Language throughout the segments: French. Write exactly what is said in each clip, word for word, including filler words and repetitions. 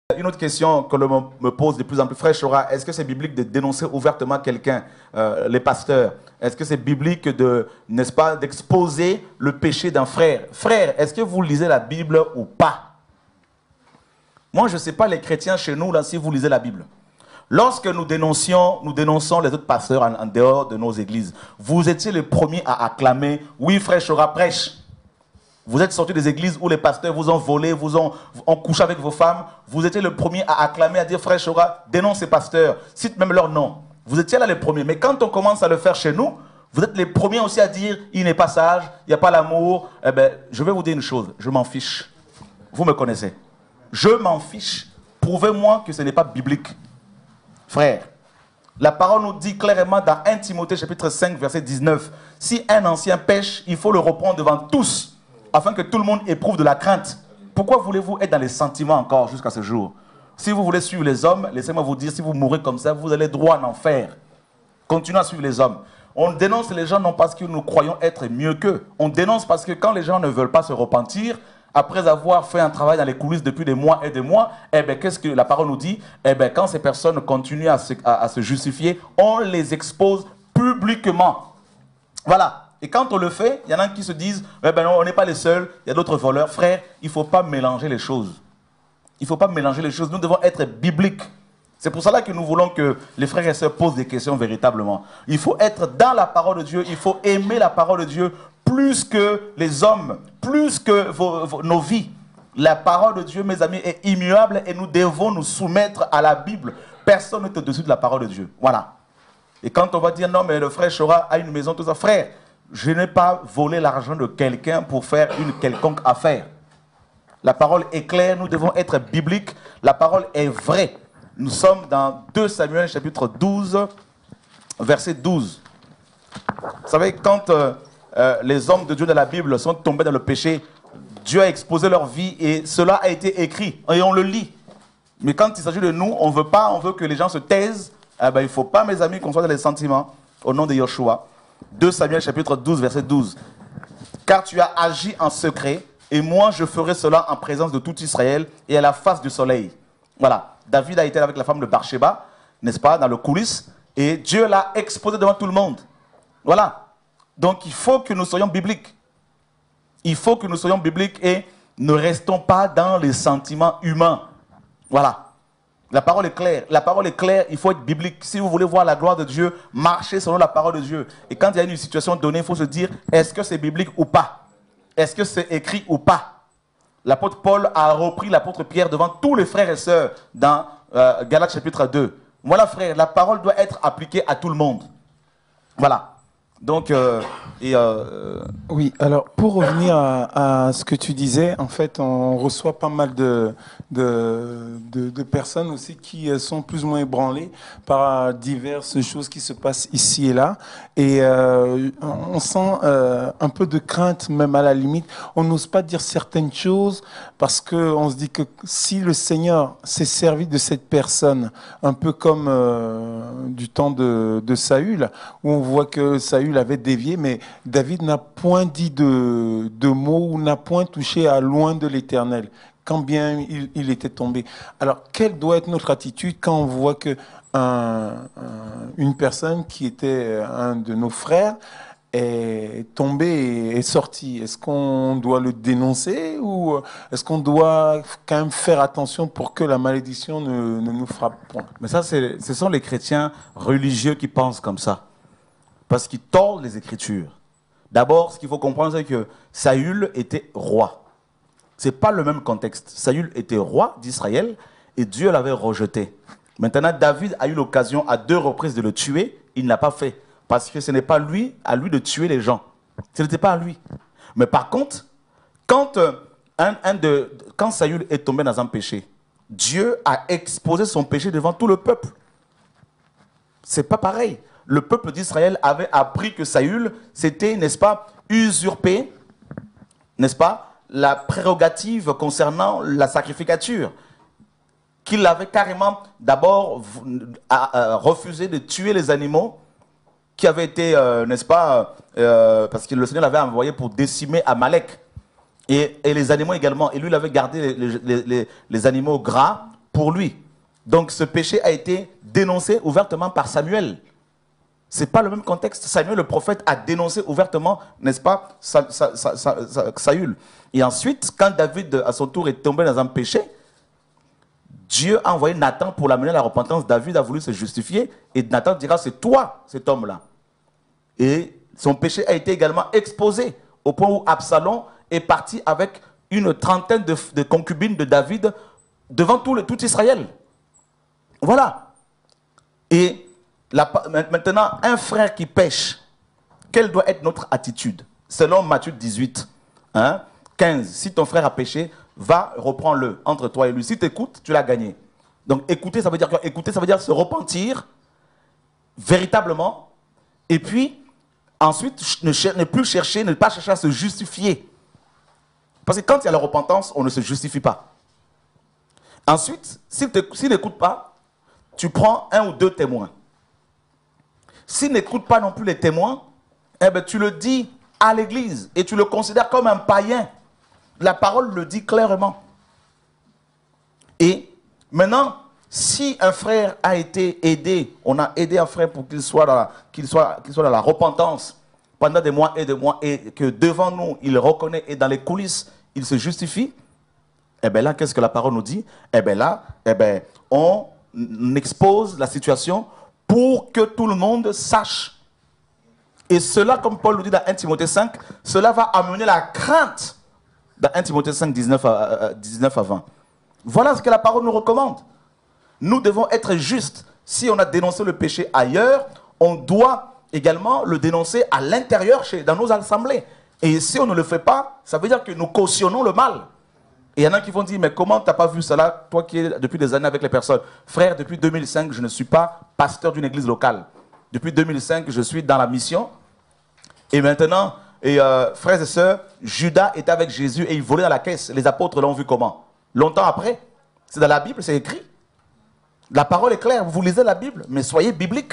Une autre question que l'on me pose de plus en plus, frère Chora, est-ce que c'est biblique de dénoncer ouvertement quelqu'un, euh, les pasteurs? Est-ce que c'est biblique de, n'est-ce pas, d'exposer le péché d'un frère? Frère, est-ce que vous lisez la Bible ou pas? Moi, je ne sais pas les chrétiens chez nous, là, si vous lisez la Bible. Lorsque nous dénoncions, nous dénonçons les autres pasteurs en, en dehors de nos églises, vous étiez les premiers à acclamer, oui, frère Chora prêche. Vous êtes sortis des églises où les pasteurs vous ont volé, vous ont, ont couché avec vos femmes. Vous étiez le premier à acclamer, à dire, frère Chora, dénonce ces pasteurs. Cite même leur nom. Vous étiez là les premiers. Mais quand on commence à le faire chez nous, vous êtes les premiers aussi à dire, il n'est pas sage, il n'y a pas l'amour. Eh bien, je vais vous dire une chose, je m'en fiche. Vous me connaissez. Je m'en fiche. Prouvez-moi que ce n'est pas biblique. Frère, la parole nous dit clairement dans premier Timothée chapitre cinq, verset dix-neuf, si un ancien pêche, il faut le reprendre devant tous, afin que tout le monde éprouve de la crainte. Pourquoi voulez-vous être dans les sentiments encore jusqu'à ce jour? Si vous voulez suivre les hommes, laissez-moi vous dire, si vous mourrez comme ça, vous allez droit en enfer. Continuez à suivre les hommes. On dénonce les gens non parce que nous croyons être mieux qu'eux. On dénonce parce que quand les gens ne veulent pas se repentir, après avoir fait un travail dans les coulisses depuis des mois et des mois, eh bien, qu'est-ce que la parole nous dit? Eh bien, quand ces personnes continuent à se, à, à se justifier, on les expose publiquement. Voilà. Et quand on le fait, il y en a qui se disent, eh ben non, on n'est pas les seuls, il y a d'autres voleurs. Frère, il ne faut pas mélanger les choses. Il ne faut pas mélanger les choses. Nous devons être bibliques. C'est pour cela que nous voulons que les frères et sœurs posent des questions véritablement. Il faut être dans la parole de Dieu, il faut aimer la parole de Dieu plus que les hommes, plus que vos, vos, nos vies. La parole de Dieu, mes amis, est immuable et nous devons nous soumettre à la Bible. Personne n'est au-dessus de la parole de Dieu. Voilà. Et quand on va dire, non, mais le frère Chora a une maison, tout ça, frère, je n'ai pas volé l'argent de quelqu'un pour faire une quelconque affaire. La parole est claire, nous devons être bibliques. La parole est vraie. Nous sommes dans deux Samuel chapitre douze, verset douze. Vous savez, quand euh, euh, les hommes de Dieu de la Bible sont tombés dans le péché, Dieu a exposé leur vie et cela a été écrit et on le lit. Mais quand il s'agit de nous, on ne veut pas, on veut que les gens se taisent. Eh ben, il ne faut pas, mes amis, qu'on soit dans les sentiments au nom de Yoshua. deux Samuel chapitre douze, verset douze. Car tu as agi en secret, et moi je ferai cela en présence de tout Israël et à la face du soleil. Voilà. David a été avec la femme de Bathsheba, n'est-ce pas, dans le coulisses, et Dieu l'a exposé devant tout le monde. Voilà. Donc il faut que nous soyons bibliques. Il faut que nous soyons bibliques et ne restons pas dans les sentiments humains. Voilà. La parole est claire. La parole est claire, il faut être biblique. Si vous voulez voir la gloire de Dieu, marchez selon la parole de Dieu. Et quand il y a une situation donnée, il faut se dire, est-ce que c'est biblique ou pas? Est-ce que c'est écrit ou pas? L'apôtre Paul a repris l'apôtre Pierre devant tous les frères et sœurs dans euh, Galates chapitre deux. Voilà, frère, la parole doit être appliquée à tout le monde. Voilà. Donc, euh, et euh, oui, alors pour revenir à, à ce que tu disais, en fait, on reçoit pas mal de, de, de, de personnes aussi qui sont plus ou moins ébranlées par diverses choses qui se passent ici et là. Et euh, on sent euh, un peu de crainte, même à la limite. On n'ose pas dire certaines choses parce qu'on se dit que si le Seigneur s'est servi de cette personne, un peu comme euh, du temps de, de Saül, où on voit que Saül avait dévié, mais David n'a point dit de, de mots ou n'a point touché à loin de l'Éternel, quand bien il, il était tombé. Alors, quelle doit être notre attitude quand on voit que un, un, une personne qui était un de nos frères est tombé et est sorti? Est-ce qu'on doit le dénoncer ou est-ce qu'on doit quand même faire attention pour que la malédiction ne, ne nous frappe point? Mais ça, ce sont les chrétiens religieux qui pensent comme ça. Parce qu'ils tordent les Écritures. D'abord, ce qu'il faut comprendre, c'est que Saül était roi. Ce n'est pas le même contexte. Saül était roi d'Israël et Dieu l'avait rejeté. Maintenant, David a eu l'occasion à deux reprises de le tuer. Il ne l'a pas fait. Parce que ce n'est pas lui, à lui de tuer les gens. Ce n'était pas à lui. Mais par contre, quand, euh, un, un de, quand Saül est tombé dans un péché, Dieu a exposé son péché devant tout le peuple. Ce n'est pas pareil. Le peuple d'Israël avait appris que Saül, c'était, n'est-ce pas, usurpé, n'est-ce pas, la prérogative concernant la sacrificature. Qu'il avait carrément d'abord refusé de tuer les animaux qui avaient été, euh, n'est-ce pas, euh, parce que le Seigneur l'avait envoyé pour décimer Amalek. Et, et les animaux également. Et lui, il avait gardé les, les, les, les animaux gras pour lui. Donc ce péché a été dénoncé ouvertement par Samuel. Ce n'est pas le même contexte. Samuel, le prophète, a dénoncé ouvertement, n'est-ce pas, Sa, Sa, Sa, Sa, Saül. Et ensuite, quand David, à son tour, est tombé dans un péché, Dieu a envoyé Nathan pour l'amener à la repentance. David a voulu se justifier et Nathan dira, c'est toi, cet homme-là. Et son péché a été également exposé au point où Absalom est parti avec une trentaine de, de concubines de David devant tout, le, tout Israël. Voilà. Et la, maintenant, un frère qui pêche, quelle doit être notre attitude? Selon Matthieu dix-huit, hein, quinze, si ton frère a péché, va, reprends-le entre toi et lui. Si tu écoutes, tu l'as gagné. Donc écouter, ça veut dire quoi? Écouter, ça veut dire se repentir véritablement. Et puis, ensuite, ne, ne plus chercher, ne pas chercher à se justifier. Parce que quand il y a la repentance, on ne se justifie pas. Ensuite, s'il n'écoute pas, tu prends un ou deux témoins. S'il n'écoute pas non plus les témoins, eh ben, tu le dis à l'église et tu le considères comme un païen. La parole le dit clairement. Et maintenant, si un frère a été aidé, on a aidé un frère pour qu'il soit, dans la, qu'il soit, qu'il soit dans la repentance pendant des mois et des mois, et que devant nous, il reconnaît et dans les coulisses, il se justifie, eh bien là, qu'est-ce que la parole nous dit? Eh bien là, eh bien, on expose la situation pour que tout le monde sache. Et cela, comme Paul nous dit dans un Timothée cinq, cela va amener la crainte. Dans un Timothée cinq, dix-neuf à vingt. Voilà ce que la parole nous recommande. Nous devons être justes. Si on a dénoncé le péché ailleurs, on doit également le dénoncer à l'intérieur, dans nos assemblées. Et si on ne le fait pas, ça veut dire que nous cautionnons le mal. Et il y en a qui vont dire, mais comment tu n'as pas vu cela, toi qui es depuis des années avec les personnes? Frère, depuis deux mille cinq, je ne suis pas pasteur d'une église locale. Depuis deux mille cinq, je suis dans la mission. Et maintenant... Et euh, frères et sœurs, Judas était avec Jésus et il volait dans la caisse. Les apôtres l'ont vu comment? Longtemps après. C'est dans la Bible, c'est écrit. La parole est claire, vous lisez la Bible, mais soyez biblique.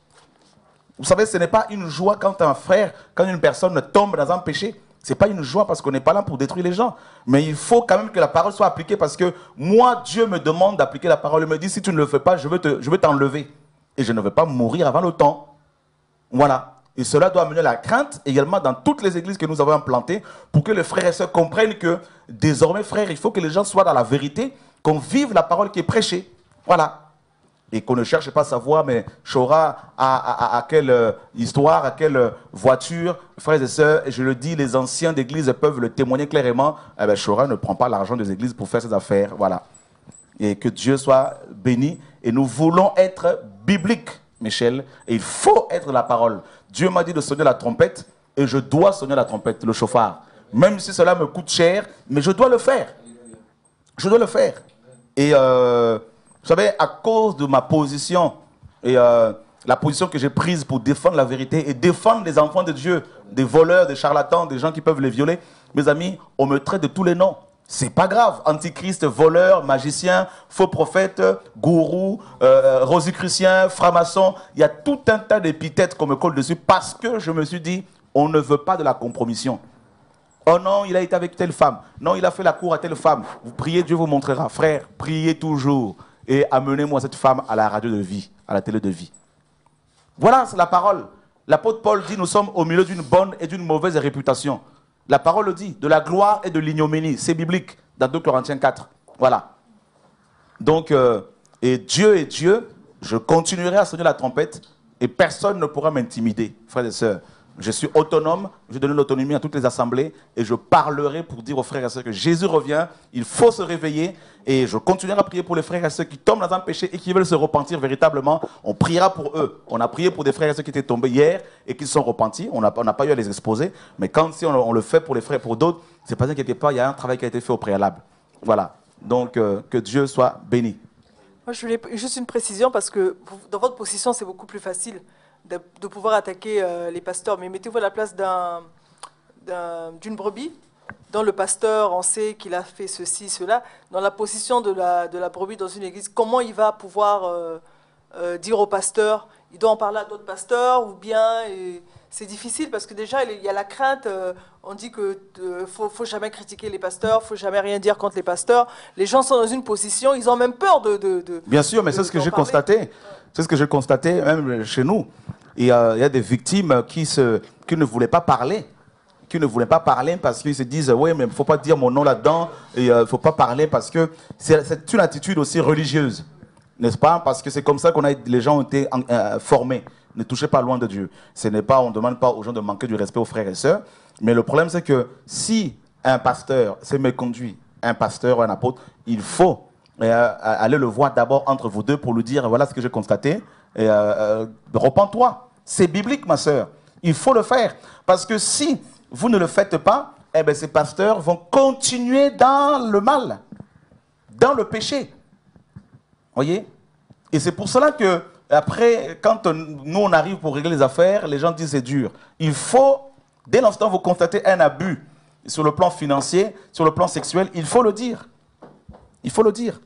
Vous savez, ce n'est pas une joie quand un frère, quand une personne tombe dans un péché. Ce n'est pas une joie parce qu'on n'est pas là pour détruire les gens. Mais il faut quand même que la parole soit appliquée parce que moi, Dieu me demande d'appliquer la parole. Il me dit, si tu ne le fais pas, je veux te, je veux t'enlever. Et je ne veux pas mourir avant le temps. Voilà. Et cela doit amener la crainte également dans toutes les églises que nous avons implantées pour que les frères et sœurs comprennent que désormais, frères, il faut que les gens soient dans la vérité, qu'on vive la parole qui est prêchée. Voilà. Et qu'on ne cherche pas à savoir, mais Chora, à, à, à quelle euh, histoire, à quelle euh, voiture, frères et sœurs, et je le dis, les anciens d'église peuvent le témoigner clairement, eh bien, Chora ne prend pas l'argent des églises pour faire ses affaires. Voilà. Et que Dieu soit béni. Et nous voulons être bibliques, Michel, et il faut être la parole. Dieu m'a dit de sonner la trompette et je dois sonner la trompette, le chauffard. Même si cela me coûte cher, mais je dois le faire. Je dois le faire. Et euh, vous savez, à cause de ma position et euh, la position que j'ai prise pour défendre la vérité et défendre les enfants de Dieu, des voleurs, des charlatans, des gens qui peuvent les violer, mes amis, on me traite de tous les noms. C'est pas grave. Antichrist, voleur, magicien, faux prophète, gourou, euh, rosicrucien, franc-maçon. Il y a tout un tas d'épithètes qu'on me colle dessus parce que je me suis dit, on ne veut pas de la compromission. Oh non, il a été avec telle femme. Non, il a fait la cour à telle femme. Vous priez, Dieu vous montrera. Frère, priez toujours. Et amenez-moi cette femme à la radio de vie, à la télé de vie. Voilà, c'est la parole. L'apôtre Paul dit, nous sommes au milieu d'une bonne et d'une mauvaise réputation. La parole le dit, de la gloire et de l'ignominie. C'est biblique, dans deux Corinthiens quatre. Voilà. Donc, euh, et Dieu est Dieu, je continuerai à sonner la trompette et personne ne pourra m'intimider, frères et sœurs. Je suis autonome, je donne l'autonomie à toutes les assemblées et je parlerai pour dire aux frères et sœurs que Jésus revient, il faut se réveiller et je continuerai à prier pour les frères et sœurs qui tombent dans un péché et qui veulent se repentir véritablement. On priera pour eux. On a prié pour des frères et sœurs qui étaient tombés hier et qui se sont repentis. On n'a on n'a pas eu à les exposer, mais quand si on, on le fait pour les frères et pour d'autres, c'est parce que quelque part, il y a un travail qui a été fait au préalable. Voilà. Donc, euh, que Dieu soit béni. Moi, je voulais juste une précision parce que dans votre position, c'est beaucoup plus facile de, de pouvoir attaquer euh, les pasteurs. Mais mettez-vous à la place d'un, d'un, d'une brebis, dont le pasteur, on sait qu'il a fait ceci, cela. Dans la position de la, de la brebis dans une église, comment il va pouvoir euh, euh, dire au pasteur, il doit en parler à d'autres pasteurs ou bien... Et, c'est difficile parce que déjà, il y a la crainte, euh, on dit qu'il ne euh, faut, faut jamais critiquer les pasteurs, il ne faut jamais rien dire contre les pasteurs. Les gens sont dans une position, ils ont même peur de... de, de Bien sûr, mais c'est ce que j'ai constaté. C'est ce que j'ai constaté même chez nous. Il y a, il y a des victimes qui, se, qui ne voulaient pas parler. Qui ne voulaient pas parler parce qu'ils se disent « Oui, mais il ne faut pas dire mon nom là-dedans. Il ne euh, faut pas parler parce que c'est une attitude aussi religieuse. » N'est-ce pas? Parce que c'est comme ça qu'on a les gens ont été euh, formés. Ne touchez pas loin de Dieu. Ce n'est pas, on ne demande pas aux gens de manquer du respect aux frères et sœurs. Mais le problème, c'est que si un pasteur s'est méconduit, un pasteur ou un apôtre, il faut euh, aller le voir d'abord entre vous deux pour lui dire, voilà ce que j'ai constaté, et, euh, euh, repens-toi. C'est biblique, ma sœur. Il faut le faire. Parce que si vous ne le faites pas, eh bien, ces pasteurs vont continuer dans le mal, dans le péché. Voyez? Et c'est pour cela que après, quand nous, on arrive pour régler les affaires, les gens disent c'est dur. Il faut, dès l'instant où vous constatez un abus sur le plan financier, sur le plan sexuel, il faut le dire. Il faut le dire.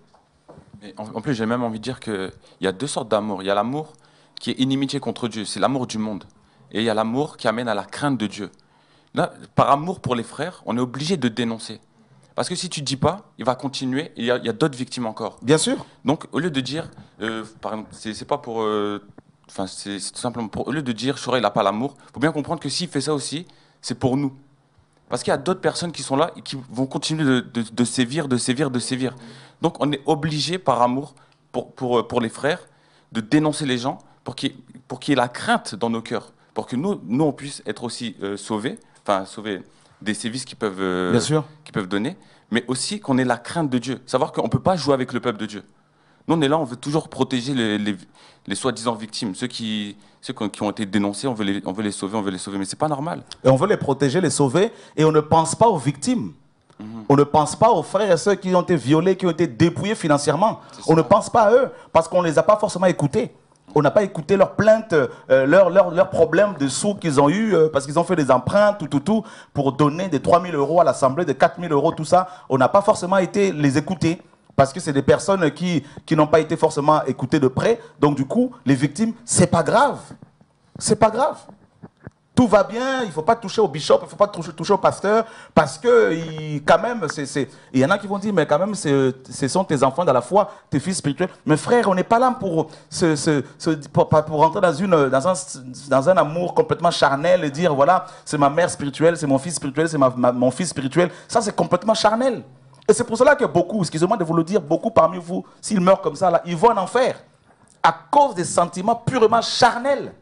Et en, en plus, j'ai même envie de dire qu'il y a deux sortes d'amour. Il y a l'amour qui est inimitié contre Dieu, c'est l'amour du monde. Et il y a l'amour qui amène à la crainte de Dieu. Là, par amour pour les frères, on est obligé de dénoncer. Parce que si tu ne dis pas, il va continuer, et il y a, a d'autres victimes encore. Bien sûr. Donc, au lieu de dire, euh, par exemple, c'est pas pour... Enfin, euh, c'est tout simplement pour... Au lieu de dire, Chora, il n'a pas l'amour, il faut bien comprendre que s'il fait ça aussi, c'est pour nous. Parce qu'il y a d'autres personnes qui sont là et qui vont continuer de, de, de sévir, de sévir, de sévir. Donc, on est obligé, par amour, pour, pour, pour les frères, de dénoncer les gens pour qu'il y, qu'il y ait la crainte dans nos cœurs, pour que nous, nous on puisse être aussi euh, sauvés, enfin, sauvés... des sévices qu'ils peuvent, euh, Bien sûr. qu'ils peuvent donner, mais aussi qu'on ait la crainte de Dieu. Savoir qu'on ne peut pas jouer avec le peuple de Dieu. Nous, on est là, on veut toujours protéger les, les, les soi-disant victimes, ceux, qui, ceux qui ont été dénoncés, on veut les, on veut les sauver, on veut les sauver, mais ce n'est pas normal. Et on veut les protéger, les sauver, et on ne pense pas aux victimes. Mm-hmm. On ne pense pas aux frères et sœurs qui ont été violés, qui ont été dépouillés financièrement. On ne pense pas à eux, parce qu'on ne les a pas forcément écoutés. On n'a pas écouté leurs plaintes, euh, leurs leur, leur problèmes de sous qu'ils ont eu euh, parce qu'ils ont fait des emprunts, tout, tout, tout, pour donner des trois mille euros à l'Assemblée, des quatre mille euros, tout ça. On n'a pas forcément été les écouter parce que c'est des personnes qui, qui n'ont pas été forcément écoutées de près. Donc, du coup, les victimes, c'est pas grave. C'est pas grave. Tout va bien, il ne faut pas toucher au bishop, il ne faut pas toucher, toucher au pasteur, parce que il, quand même, il y en a qui vont dire, mais quand même, ce sont tes enfants dans la foi, tes fils spirituels. Mais frère, on n'est pas là pour, se, se, se, pour, pour rentrer dans, une, dans, un, dans un amour complètement charnel et dire, voilà, c'est ma mère spirituelle, c'est mon fils spirituel, c'est ma, ma, mon fils spirituel. Ça, c'est complètement charnel. Et c'est pour cela que beaucoup, excusez-moi de vous le dire, beaucoup parmi vous, s'ils meurent comme ça, là, ils vont en enfer, à cause des sentiments purement charnels.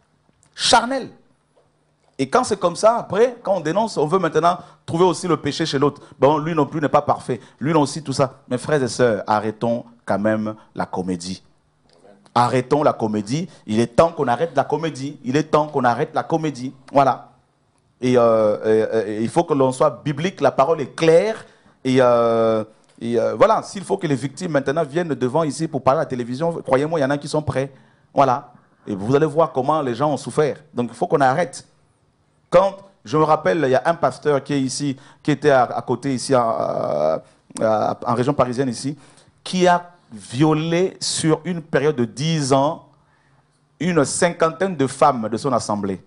Charnels. Et quand c'est comme ça, après, quand on dénonce, on veut maintenant trouver aussi le péché chez l'autre. Bon, lui non plus n'est pas parfait. Lui non aussi, tout ça. Mes frères et sœurs, arrêtons quand même la comédie. Arrêtons la comédie. Il est temps qu'on arrête la comédie. Il est temps qu'on arrête la comédie. Voilà. Et, euh, et, et il faut que l'on soit biblique. La parole est claire. Et, euh, et euh, voilà, s'il faut que les victimes maintenant viennent devant ici pour parler à la télévision, croyez-moi, il y en a qui sont prêts. Voilà. Et vous allez voir comment les gens ont souffert. Donc il faut qu'on arrête. Quand, je me rappelle, il y a un pasteur qui est ici, qui était à, à côté ici, en, à, à, en région parisienne ici, qui a violé sur une période de dix ans une cinquantaine de femmes de son assemblée.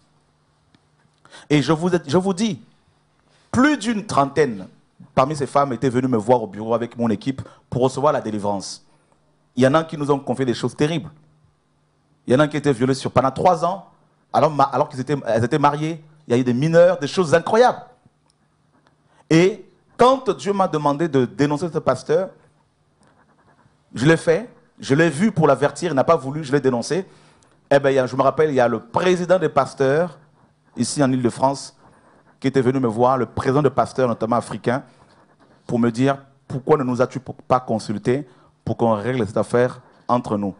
Et je vous, je vous dis, plus d'une trentaine parmi ces femmes étaient venues me voir au bureau avec mon équipe pour recevoir la délivrance. Il y en a qui nous ont confié des choses terribles. Il y en a qui étaient violés sur, pendant trois ans, alors, alors qu'elles étaient, elles étaient mariées. Il y a eu des mineurs, des choses incroyables. Et quand Dieu m'a demandé de dénoncer ce pasteur, je l'ai fait, je l'ai vu pour l'avertir, il n'a pas voulu, je l'ai dénoncé. Eh bien, je me rappelle, il y a le président des pasteurs, ici en Île-de-France, qui était venu me voir, le président des pasteurs, notamment africains, pour me dire, pourquoi ne nous as-tu pas consulté pour qu'on règle cette affaire entre nous?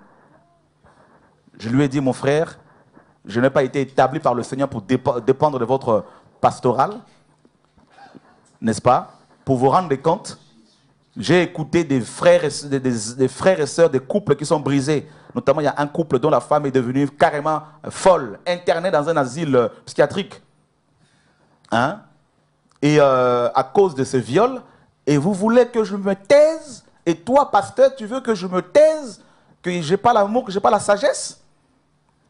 Je lui ai dit, mon frère, je n'ai pas été établi par le Seigneur pour dépendre de votre pastoral, n'est-ce pas? Pour vous rendre compte, j'ai écouté des frères, et, des, des, des frères et sœurs, des couples qui sont brisés. Notamment, il y a un couple dont la femme est devenue carrément folle, internée dans un asile psychiatrique. Hein? Et euh, à cause de ce viol, et vous voulez que je me taise? Et toi, pasteur, tu veux que je me taise? Que je n'ai pas l'amour, que je n'ai pas la sagesse?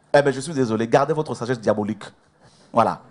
Eh bien, je suis désolé, gardez votre sagesse diabolique. Voilà.